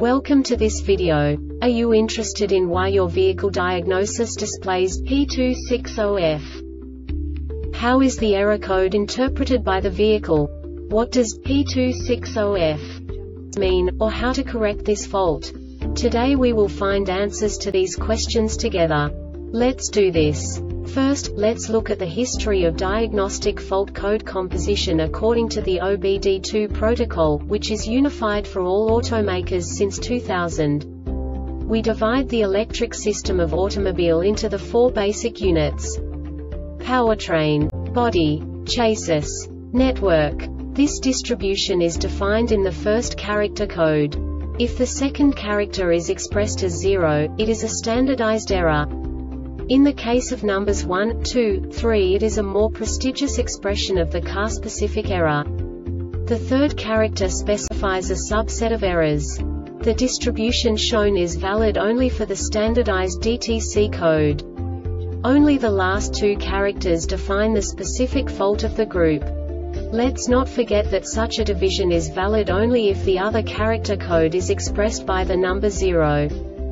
Welcome to this video. Are you interested in why your vehicle diagnosis displays P260F? How is the error code interpreted by the vehicle? What does P260F mean, or how to correct this fault? Today we will find answers to these questions together. Let's do this. First, let's look at the history of diagnostic fault code composition according to the OBD2 protocol, which is unified for all automakers since 2000. We divide the electric system of automobile into the four basic units: powertrain, body, chassis, network. This distribution is defined in the first character code. If the second character is expressed as 0, it is a standardized error. In the case of numbers 1, 2, 3, it is a more prestigious expression of the car-specific error. The third character specifies a subset of errors. The distribution shown is valid only for the standardized DTC code. Only the last two characters define the specific fault of the group. Let's not forget that such a division is valid only if the other character code is expressed by the number 0.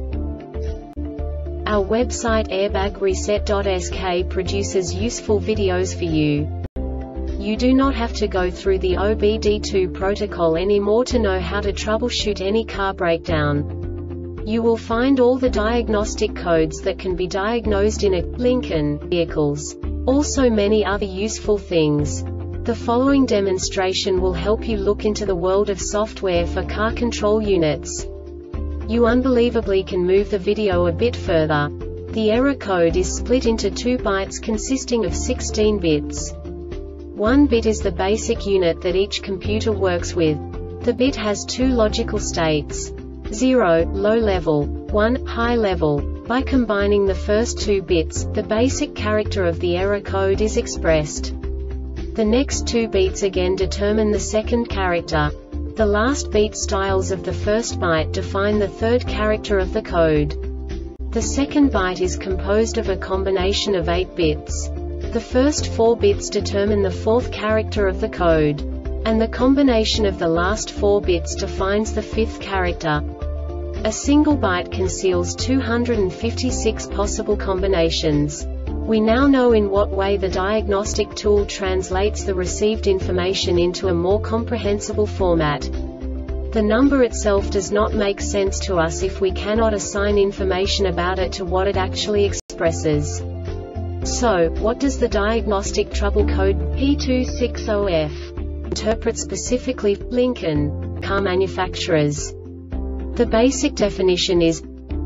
Our website airbagreset.sk produces useful videos for you. You do not have to go through the OBD2 protocol anymore to know how to troubleshoot any car breakdown. You will find all the diagnostic codes that can be diagnosed in a Lincoln vehicles. Also many other useful things. The following demonstration will help you look into the world of software for car control units. You unbelievably can move the video a bit further. The error code is split into 2 bytes consisting of 16 bits. 1 bit is the basic unit that each computer works with. The bit has 2 logical states: 0, low level, 1, high level. By combining the first 2 bits, the basic character of the error code is expressed. The next 2 beats again determine the second character. The last beat styles of the first byte define the third character of the code. The second byte is composed of a combination of 8 bits. The first 4 bits determine the fourth character of the code. And the combination of the last 4 bits defines the fifth character. A single byte conceals 256 possible combinations. We now know in what way the diagnostic tool translates the received information into a more comprehensible format. The number itself does not make sense to us if we cannot assign information about it to what it actually expresses. So, what does the diagnostic trouble code P260F interpret specifically for Lincoln car manufacturers? The basic definition is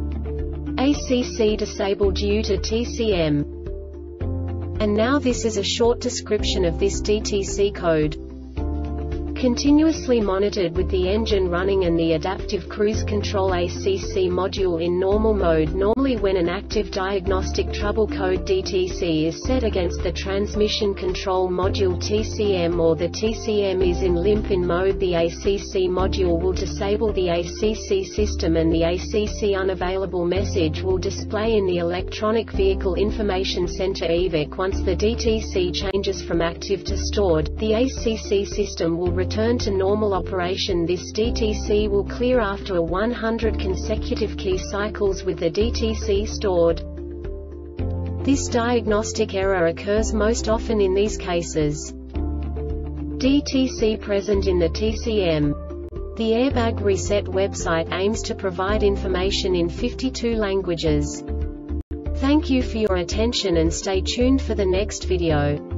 ACC disabled due to TCM. And now this is a short description of this DTC code. Continuously monitored with the engine running and the adaptive cruise control ACC module in normal mode. Normally when an active diagnostic trouble code DTC is set against the transmission control module TCM, or the TCM is in limp-in mode, the ACC module will disable the ACC system and the ACC unavailable message will display in the Electronic Vehicle Information Center EVIC. Once the DTC changes from active to stored, the ACC system will return to normal operation. This DTC will clear after 100 consecutive key cycles with the DTC stored. This diagnostic error occurs most often in these cases: DTC present in the TCM. The Airbag Reset website aims to provide information in 52 languages. Thank you for your attention and stay tuned for the next video.